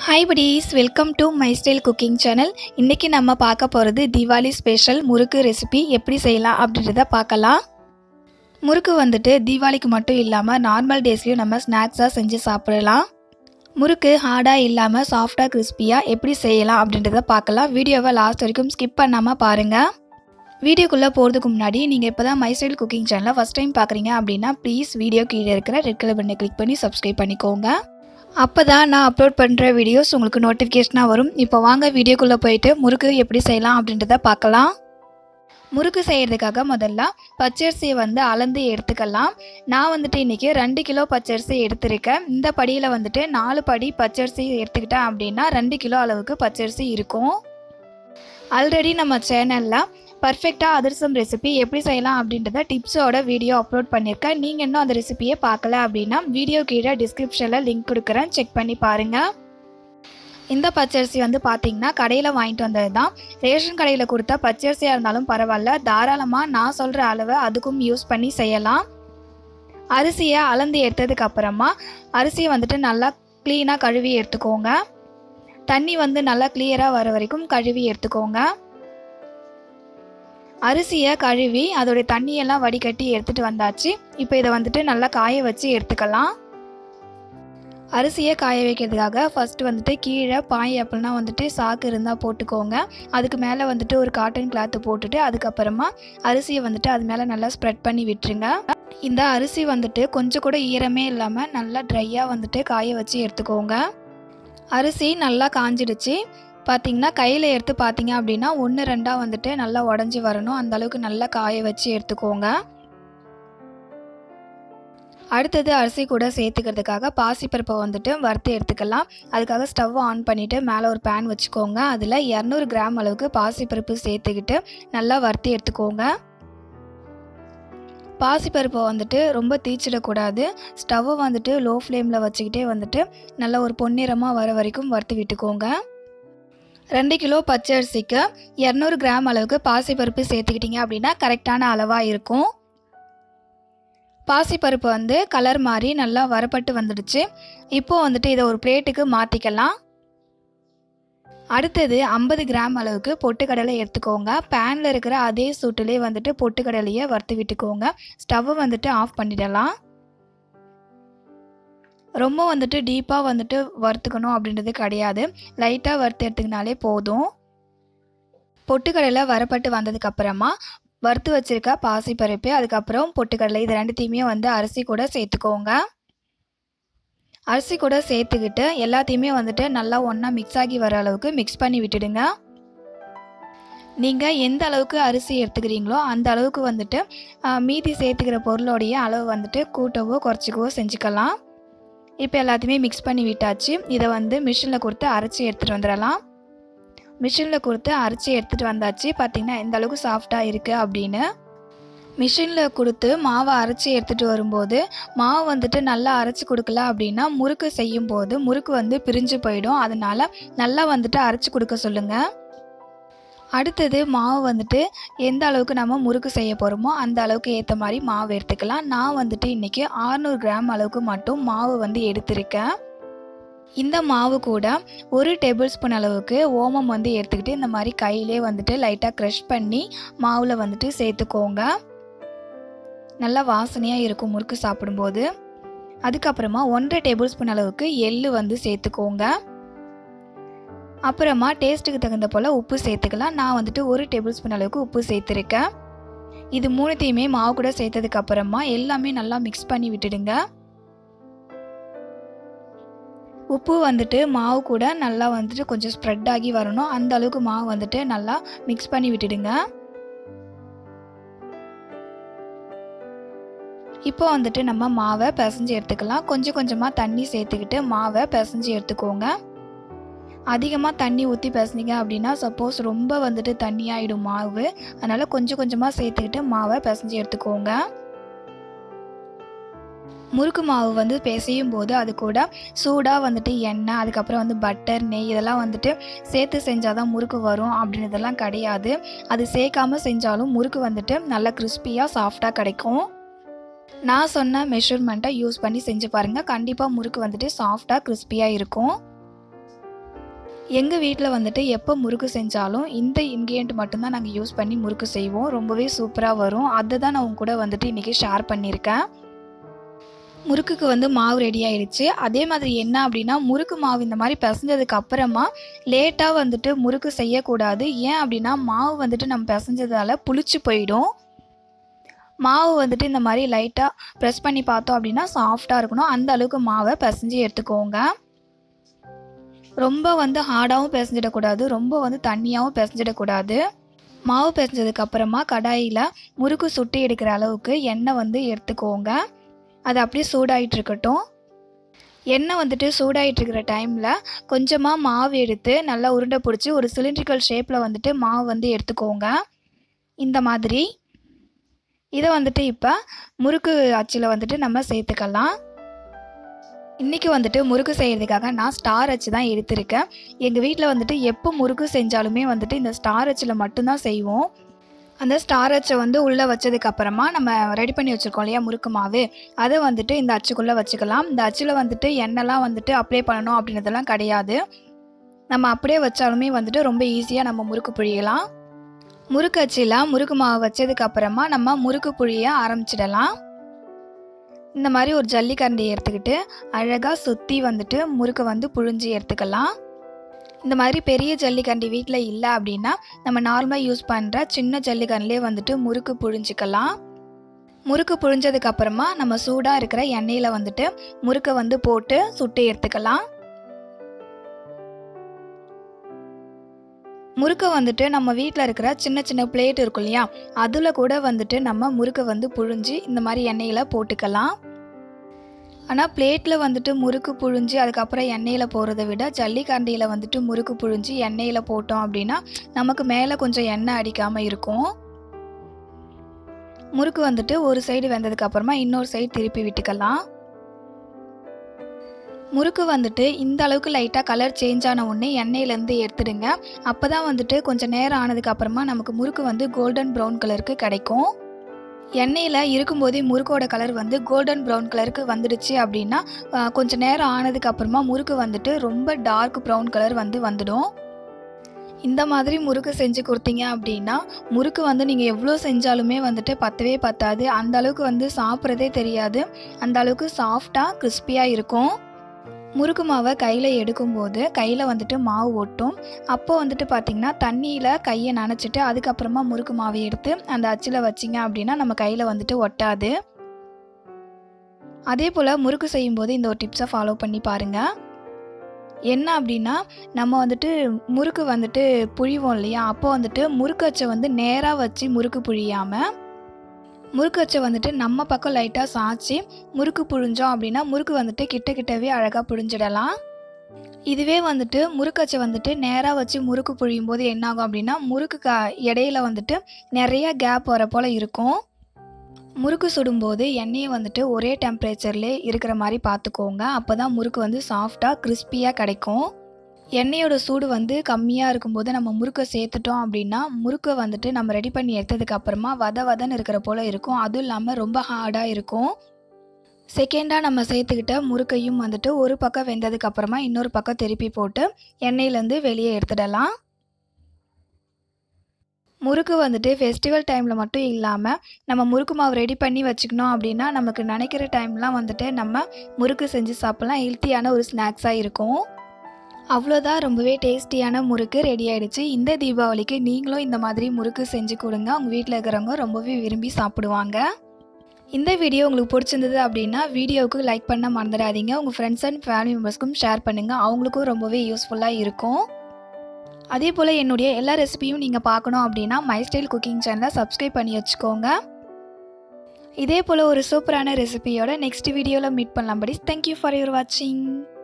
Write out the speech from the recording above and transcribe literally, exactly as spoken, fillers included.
Hi buddies, welcome to my style cooking channel. இன்னைக்கு நம்ம பார்க்க போறது தீபாவளி ஸ்பெஷல் முறுக்கு ரெசிபி எப்படி செய்யலாம் அப்படின்றத பார்க்கலாம். முறுக்கு வந்துட்டு தீபாவளிக்கு மட்டும் இல்லாம நார்மல் டேஸ்லயும் நம்ம ஸ்நாக்ஸா செஞ்சு சாப்பிடலாம். முறுக்கு ஹார்டா இல்லாம சாஃப்ட்டா கிறிஸ்பியா எப்படி செய்யலாம் அப்படின்றத பார்க்கலாம். வீடியோவை லாஸ்ட் வரைக்கும் ஸ்கிப் பண்ணாம பாருங்க. வீடியோக்குள்ள போறதுக்கு முன்னாடி நீங்க இப்பதான் மை ஸ்டைல் குக்கிங் சேனலை ஃபர்ஸ்ட் டைம் பார்க்கறீங்க அப்படின்னா ப்ளீஸ் வீடியோ கீழே இருக்கிற ரெட் கலர் பட்டனை கிளிக் பண்ணி சப்ஸ்கிரைப் பண்ணிக்கோங்க. அப்பதான் நான் அப்லோட் பண்ணுற வீடியோஸ் உங்களுக்கு நோட்டிஃபிகேஷனாக வரும். இப்போ வாங்க வீடியோக்குள்ளே போயிட்டு முறுக்கு எப்படி செய்யலாம் அப்படின்றத பார்க்கலாம். முறுக்கு செய்கிறதுக்காக முதல்ல பச்சரிசியை வந்து அளந்து எடுத்துக்கலாம். நான் வந்துட்டு இன்றைக்கி ரெண்டு கிலோ பச்சரிசி எடுத்திருக்கேன். இந்த படியில் வந்துட்டு நாலு படி பச்சரிசி எடுத்துக்கிட்டேன் அப்படின்னா ரெண்டு கிலோ அளவுக்கு பச்சரிசி இருக்கும். ஆல்ரெடி நம்ம சேனலில் பர்ஃபெக்டாக அதிரசம் ரெசிபி எப்படி செய்யலாம் அப்படின்றத டிப்ஸோட வீடியோ அப்லோட் பண்ணியிருக்கேன். நீங்கள் இன்னும் அந்த ரெசிபியை பார்க்கல அப்படின்னா வீடியோ கீழே டிஸ்கிரிப்ஷனில் லிங்க் கொடுக்குறேன், செக் பண்ணி பாருங்கள். இந்த பச்சரிசி வந்து பார்த்திங்கன்னா கடையில் வாங்கிட்டு வந்தது தான். ரேஷன் கடையில் கொடுத்தா பச்சரிசியாக இருந்தாலும் பரவாயில்ல, தாராளமாக நான் சொல்கிற அளவை அதுக்கும் யூஸ் பண்ணி செய்யலாம். அரிசியை அளந்து எடுத்ததுக்கு அப்புறமா அரிசியை வந்துட்டு நல்லா க்ளீனாக கழுவி எடுத்துக்கோங்க. தண்ணி வந்து நல்லா கிளியராக வர வரைக்கும் கழுவி எடுத்துக்கோங்க. அரிசியை கழுவி அதோடைய தண்ணியெல்லாம் வடிகட்டி எடுத்துகிட்டு வந்தாச்சு. இப்போ இதை வந்துட்டு நல்லா காய வச்சு எடுத்துக்கலாம். அரிசியை காய வைக்கிறதுக்காக ஃபஸ்ட்டு வந்துட்டு கீழே பாய் அப்படின்னா வந்துட்டு சாக்கு இருந்தால் போட்டுக்கோங்க. அதுக்கு மேலே வந்துட்டு ஒரு காட்டன் கிளாத்து போட்டுட்டு அதுக்கப்புறமா அரிசியை வந்துட்டு அது மேலே நல்லா ஸ்ப்ரெட் பண்ணி விட்டுருங்க. இந்த அரிசி வந்துட்டு கொஞ்சம் கூட ஈரமே இல்லாமல் நல்லா ட்ரையாக வந்துட்டு காய வச்சு எடுத்துக்கோங்க. அரிசி நல்லா காஞ்சிடுச்சு. பார்த்திங்கன்னா கையில் எடுத்து பார்த்தீங்க அப்படின்னா ஒன்று ரெண்டாக வந்துட்டு நல்லா உடஞ்சி வரணும். அந்த அளவுக்கு நல்லா காய வச்சு எடுத்துக்கோங்க. அடுத்தது அரிசி கூட சேர்த்துக்கிறதுக்காக பாசிப்பருப்பை வந்துட்டு வறுத்து எடுத்துக்கலாம். அதுக்காக ஸ்டவ் ஆன் பண்ணிவிட்டு மேலே ஒரு பேன் வச்சுக்கோங்க. அதில் இரநூறு கிராம் அளவுக்கு பாசிப்பருப்பு சேர்த்துக்கிட்டு நல்லா வறுத்து எடுத்துக்கோங்க. பாசிப்பருப்பை வந்துட்டு ரொம்ப தீச்சிடக்கூடாது. ஸ்டவ்வை வந்துட்டு லோ ஃப்ளேமில் வச்சுக்கிட்டே வந்துட்டு நல்லா ஒரு பொன்னிறமாக வர வரைக்கும் வறுத்து விட்டுக்கோங்க. ரெண்டு கிலோ பச்சரிசிக்கு இரநூறு கிராம் அளவுக்கு பாசிப்பருப்பு சேர்த்துக்கிட்டிங்க அப்படின்னா கரெக்டான அளவாக இருக்கும். பாசிப்பருப்பு வந்து கலர் மாதிரி நல்லா வரப்பட்டு வந்துடுச்சு. இப்போது வந்துட்டு இதை ஒரு பிளேட்டுக்கு மாற்றிக்கலாம். அடுத்தது ஐம்பது கிராம் அளவுக்கு பொட்டுக்கடலை எடுத்துக்கோங்க. பேனில் இருக்கிற அதே சூட்டிலே வந்துட்டு பொட்டுக்கடலையை வறுத்து விட்டுக்கோங்க. ஸ்டவ்வை வந்துட்டு ஆஃப் பண்ணிடலாம். ரொம்ப வந்துட்டு டீப்பாக வந்துட்டு வறுத்துக்கணும் அப்படின்றது கிடையாது. லைட்டாக வறுத்து எடுத்துக்கினாலே போதும். பொட்டுக்கடலை வரப்பட்டு வந்ததுக்கப்புறமா வறுத்து வச்சுருக்க பாசிப்பருப்பு அதுக்கப்புறம் பொட்டுக்கடலை இது ரெண்டுத்தையுமே வந்து அரிசி கூட சேர்த்துக்கோங்க. அரிசி கூட சேர்த்துக்கிட்டு எல்லாத்தையுமே வந்துட்டு நல்லா ஒன்றா மிக்ஸ் ஆகி வர அளவுக்கு மிக்ஸ் பண்ணி விட்டுடுங்க. நீங்கள் எந்த அளவுக்கு அரிசி எடுத்துக்கிறீங்களோ அந்த அளவுக்கு வந்துட்டு மீதி சேர்த்துக்கிற பொருளோடைய அளவு வந்துட்டு கூட்டவோ குறைச்சிக்கவோ செஞ்சுக்கலாம். இப்போ எல்லாத்தையுமே மிக்ஸ் பண்ணி விட்டாச்சு. இதை வந்து மிஷினில் கொடுத்து அரைச்சி எடுத்துகிட்டு வந்துடலாம். மிஷினில் கொடுத்து அரைச்சி எடுத்துகிட்டு வந்தாச்சு. பார்த்திங்கன்னா எந்த அளவுக்கு சாஃப்டாக இருக்குது அப்படின்னு. மிஷினில் கொடுத்து மாவை அரைச்சி எடுத்துகிட்டு வரும்போது மாவு வந்துட்டு நல்லா அரைச்சி கொடுக்கல அப்படின்னா முறுக்கு செய்யும்போது முறுக்கு வந்து பிரிஞ்சு போயிடும். அதனால் நல்லா வந்துட்டு அரைச்சி கொடுக்க சொல்லுங்கள். அடுத்தது மாவு வந்துட்டு எந்த அளவுக்கு நம்ம முறுக்கு செய்ய போகிறோமோ அந்த அளவுக்கு ஏற்ற மாதிரி மாவு எடுத்துக்கலாம். நான் வந்துட்டு இன்றைக்கி அறுநூறு கிராம் அளவுக்கு மட்டும் மாவு வந்து எடுத்திருக்கேன். இந்த மாவு கூட ஒரு டேபிள் ஸ்பூன் அளவுக்கு ஓமம் வந்து எடுத்துக்கிட்டு இந்த மாதிரி கையிலே வந்துட்டு லைட்டாக க்ரஷ் பண்ணி மாவில் வந்துட்டு சேர்த்துக்கோங்க. நல்லா வாசனையாக இருக்கும் முறுக்கு சாப்பிடும்போது. அதுக்கப்புறமா ஒன்றரை டேபிள் ஸ்பூன் அளவுக்கு எள்ளு வந்து சேர்த்துக்கோங்க. அப்புறமா டேஸ்ட்டுக்கு தகுந்த போல் உப்பு சேர்த்துக்கலாம். நான் வந்துட்டு ஒரு டேபிள் ஸ்பூன் அளவுக்கு உப்பு சேர்த்துருக்கேன். இது மூணுத்தையுமே மாவு கூட சேர்த்ததுக்கு அப்புறமா எல்லாமே நல்லா மிக்ஸ் பண்ணி விட்டுடுங்க. உப்பு வந்துட்டு மாவு கூட நல்லா வந்துட்டு கொஞ்சம் ஸ்ப்ரெட் ஆகி வரணும். அந்த அளவுக்கு மாவு வந்துட்டு நல்லா மிக்ஸ் பண்ணி விட்டுடுங்க. இப்போ வந்துட்டு நம்ம மாவை பிசைஞ்சு எடுத்துக்கலாம். கொஞ்சம் கொஞ்சமாக தண்ணி சேர்த்துக்கிட்டு மாவை பிசைஞ்சு எடுத்துக்கோங்க. அதிகமாக தண்ணி ஊற்றி பிசைஞ்சிங்க அப்படின்னா சப்போஸ் ரொம்ப வந்துட்டு தண்ணியாகிடும் மாவு. அதனால் கொஞ்சம் கொஞ்சமாக சேர்த்துக்கிட்டு மாவை பிசைஞ்சு எடுத்துக்கோங்க. முறுக்கு மாவு வந்து பிசையும் போது அது கூட சூடாக வந்துட்டு எண்ணெய் அதுக்கப்புறம் வந்து பட்டர் நெய் இதெல்லாம் வந்துட்டு சேர்த்து செஞ்சால் தான் முறுக்கு வரும் அப்படின்றதெல்லாம் கிடையாது. அது சேர்க்காமல் செஞ்சாலும் முறுக்கு வந்துட்டு நல்லா கிறிஸ்பியாக சாஃப்டாக கிடைக்கும். நான் சொன்ன மெஷர்மெண்ட்டை யூஸ் பண்ணி செஞ்சு பாருங்கள். கண்டிப்பாக முறுக்கு வந்துட்டு சாஃப்டாக கிறிஸ்பியாக இருக்கும். எங்கள் வீட்டில் வந்துட்டு எப்போ முறுக்கு செஞ்சாலும் இந்த இன்க்ரீடியன்ட் மட்டும்தான் நாங்கள் யூஸ் பண்ணி முறுக்கு செய்வோம். ரொம்பவே சூப்பராக வரும். அதை தான் நான் உங்க கூட வந்துட்டு இன்றைக்கி ஷேர் பண்ணியிருக்கேன். முறுக்குக்கு வந்து மாவு ரெடி ஆயிடுச்சு. அதே மாதிரி என்ன அப்படின்னா, முறுக்கு மாவு இந்த மாதிரி பிசைஞ்சதுக்கு அப்புறமா லேட்டாக வந்துட்டு முறுக்கு செய்யக்கூடாது. ஏன் அப்படின்னா மாவு வந்துட்டு நம்ம பிசைஞ்சதால புளிச்சு போயிடும். மாவு வந்துட்டு இந்த மாதிரி லைட்டாக ப்ரெஸ் பண்ணி பார்த்தோம் அப்படின்னா சாஃப்டாக இருக்கணும். அந்த அளவுக்கு மாவை பிசைஞ்சு எடுத்துக்கோங்க. ரொம்ப வந்து ஹார்டாகவும் பிசைஞ்சிடக்கூடாது, ரொம்ப வந்து தண்ணியாகவும் பிசைஞ்சிடக்கூடாது. மாவு பிசைஞ்சதுக்கு அப்புறமா கடாயில் முறுக்கு சுட்டி எடுக்கிற அளவுக்கு எண்ணெய் வந்து எடுத்துக்கோங்க. அது அப்படியே சூடாயிட்டு இருக்கட்டும். எண்ணெய் வந்துட்டு சூடாயிட்டு இருக்கிற டைமில் கொஞ்சமாக மாவு எடுத்து நல்லா உருண்டை பிடிச்சி ஒரு சிலிண்ட்ரிக்கல் ஷேப்பில் வந்துட்டு மாவு வந்து எடுத்துக்கோங்க. இந்த மாதிரி இதை வந்துட்டு இப்போ முறுக்கு அச்சில் வந்துட்டு நம்ம சேர்த்துக்கலாம். இன்றைக்கி வந்துட்டு முறுக்கு செய்கிறதுக்காக நான் ஸ்டார் அச்சு தான் எடுத்திருக்கேன். எங்கள் வீட்டில் வந்துட்டு எப்போ முறுக்கு செஞ்சாலுமே வந்துட்டு இந்த ஸ்டார் அச்சில் மட்டும்தான் செய்வோம். அந்த ஸ்டார் அச்சை வந்து உள்ளே வச்சதுக்கப்புறமா நம்ம ரெடி பண்ணி வச்சுருக்கோம் இல்லையா முறுக்கு மாவு, அதை வந்துட்டு இந்த அச்சுக்குள்ளே வச்சுக்கலாம். இந்த அச்சில் வந்துட்டு எண்ணெய்லாம் வந்துட்டு அப்ளை பண்ணணும் அப்படின்றதெல்லாம் கிடையாது. நம்ம அப்படியே வச்சாலுமே வந்துட்டு ரொம்ப ஈஸியாக நம்ம முறுக்கு புழியலாம். முறுக்கு அச்சில் முறுக்கு மாவு வச்சதுக்கப்புறமா நம்ம முறுக்கு புழிய ஆரம்பிச்சிடலாம். இந்த மாதிரி ஒரு ஜல்லிக்கரண்டி எடுத்துக்கிட்டு அழகாக சுற்றி வந்துட்டு முறுக்கை வந்து புழிஞ்சு எடுத்துக்கலாம். இந்த மாதிரி பெரிய ஜல்லிக்கரண்டி வீட்டில் இல்லை அப்படின்னா நம்ம நார்மலாக யூஸ் பண்ணுற சின்ன ஜல்லிக்கரண்டிலே வந்துட்டு முறுக்கு புழிஞ்சிக்கலாம். முறுக்கு புழிஞ்சதுக்கப்புறமா நம்ம சூடாக இருக்கிற எண்ணெயில் வந்துட்டு முறுக்கை வந்து போட்டு சுட்டு எடுத்துக்கலாம். முறுக்கை வந்துட்டு நம்ம வீட்டில் இருக்கிற சின்ன சின்ன பிளேட் இருக்கும் இல்லையா, அதில் கூட வந்துட்டு நம்ம முறுக்கை வந்து புழிஞ்சு இந்த மாதிரி எண்ணெயில் போட்டுக்கலாம். ஆனால் பிளேட்டில் வந்துட்டு முறுக்கு புழிஞ்சு அதுக்கப்புறம் எண்ணெயில் போகிறத விட ஜல்லிக்கரண்டியில் வந்துட்டு முறுக்கு புழிஞ்சு எண்ணெயில் போட்டோம் அப்படின்னா நமக்கு மேலே கொஞ்சம் எண்ணெய் அடிக்காமல் இருக்கும். முறுக்கு வந்துட்டு ஒரு சைடு வெந்ததுக்கப்புறமா இன்னொரு சைடு திருப்பி விட்டுக்கலாம். முறுக்கு வந்துட்டு இந்த அளவுக்கு லைட்டாக கலர் சேஞ்ச் ஆன உடனே எண்ணெயிலேருந்து எடுத்துடுங்க. அப்போ தான் வந்துட்டு கொஞ்சம் நேரம் ஆனதுக்கப்புறமா நமக்கு முறுக்கு வந்து கோல்டன் ப்ரௌன் கலருக்கு கிடைக்கும். எண்ணெயில் இருக்கும்போதே முறுக்கோட கலர் வந்து கோல்டன் ப்ரௌன் கலருக்கு வந்துடுச்சு அப்படின்னா கொஞ்சம் நேரம் ஆனதுக்கப்புறமா முறுக்கு வந்துட்டு ரொம்ப டார்க் ப்ரௌன் கலர் வந்து வந்துடும். இந்த மாதிரி முறுக்கு செஞ்சு கொடுத்தீங்க அப்படின்னா முறுக்கு வந்து நீங்கள் எவ்வளோ செஞ்சாலுமே வந்துட்டு பத்தவே பத்தாது. அந்த அளவுக்கு வந்து சாப்பிட்றதே தெரியாது. அந்த அளவுக்கு சாஃப்டாக கிறிஸ்பியாக இருக்கும். முறுக்கு மாவை கையில் எடுக்கும்போது கையில் வந்துட்டு மாவு ஒட்டும். அப்போ வந்துட்டு பார்த்திங்கன்னா தண்ணியில் கையை நனைச்சிட்டு அதுக்கப்புறமா முறுக்கு மாவை எடுத்து அந்த அச்சில் வச்சிங்க அப்படின்னா நம்ம கையில் வந்துட்டு ஒட்டாது. அதே போல் முறுக்கு செய்யும்போது இந்த ஒரு டிப்ஸை ஃபாலோ பண்ணி பாருங்கள். என்ன அப்படின்னா நம்ம வந்துட்டு முறுக்கு வந்துட்டு புழிவோம் இல்லையா, அப்போ வந்துட்டு முறுக்கு அச்சை வந்து நேராக வச்சு முறுக்கு புழியாமல் முறுக்கு அச்சை வந்துட்டு நம்ம பக்கம் லைட்டாக சாய்ச்சி முறுக்கு புழிஞ்சோம் அப்படின்னா முறுக்கு வந்துட்டு கிட்ட கிட்டவே அழகாக புழிஞ்சிடலாம். இதுவே வந்துட்டு முறுக்கு அச்சை வந்துட்டு நேராக வச்சு முறுக்கு புழியும் போது என்னாகும் அப்படின்னா முறுக்கு க இடையில வந்துட்டு நிறைய கேப் வர போல் இருக்கும். முறுக்கு சுடும்போது எண்ணெயை வந்துட்டு ஒரே டெம்பரேச்சர்லேயே இருக்கிற மாதிரி பார்த்துக்கோங்க. அப்போ தான் முறுக்கு வந்து சாஃப்டாக கிறிஸ்பியாக கிடைக்கும். எண்ணெயோட சூடு வந்து கம்மியாக இருக்கும்போது நம்ம முறுக்கை சேர்த்துட்டோம் அப்படின்னா முறுக்கை வந்துட்டு நம்ம ரெடி பண்ணி எடுத்ததுக்கு அப்புறமா வத வதன்னு இருக்கிற போல் இருக்கும். அதுவும் இல்லாமல் ரொம்ப ஹார்டாக இருக்கும். செகண்டாக நம்ம சேர்த்துக்கிட்ட முறுக்கையும் வந்துட்டு ஒரு பக்கம் வெந்ததுக்கு அப்புறமா இன்னொரு பக்கம் திருப்பி போட்டு எண்ணெயிலேருந்து வெளியே எடுத்துடலாம். முறுக்கு வந்துட்டு ஃபெஸ்டிவல் டைமில் மட்டும் இல்லாமல் நம்ம முறுக்கு மாவு ரெடி பண்ணி வச்சுக்கணும் அப்படின்னா நமக்கு நினைக்கிற டைம்லாம் வந்துட்டு நம்ம முறுக்கு செஞ்சு சாப்பிட்லாம். ஹெல்த்தியான ஒரு ஸ்நாக்ஸாக இருக்கும். அவ்வளோதான், ரொம்பவே டேஸ்டியான முறுக்கு ரெடி ஆகிடுச்சு. இந்த தீபாவளிக்கு நீங்களும் இந்த மாதிரி முறுக்கு செஞ்சு கொடுங்க. உங்கள் வீட்டில் இருக்கிறவங்க ரொம்பவே விரும்பி சாப்பிடுவாங்க. இந்த வீடியோ உங்களுக்கு பிடிச்சிருந்தது அப்படின்னா வீடியோவுக்கு லைக் பண்ண மறந்துடாதீங்க. உங்கள் ஃப்ரெண்ட்ஸ் அண்ட் ஃபேமிலி மெம்பர்ஸ்க்கும் ஷேர் பண்ணுங்கள். அவங்களுக்கும் ரொம்பவே யூஸ்ஃபுல்லாக இருக்கும். அதே போல் என்னுடைய எல்லா ரெசிபியும் நீங்கள் பார்க்கணும் அப்படின்னா மை ஸ்டைல் குக்கிங் சேனலை சப்ஸ்கிரைப் பண்ணி வச்சுக்கோங்க. இதே போல் ஒரு சூப்பரான ரெசிபியோட நெக்ஸ்ட் வீடியோவில் மீட் பண்ணலாம். படி தேங்க்யூ ஃபார் யுவர் வாட்சிங்.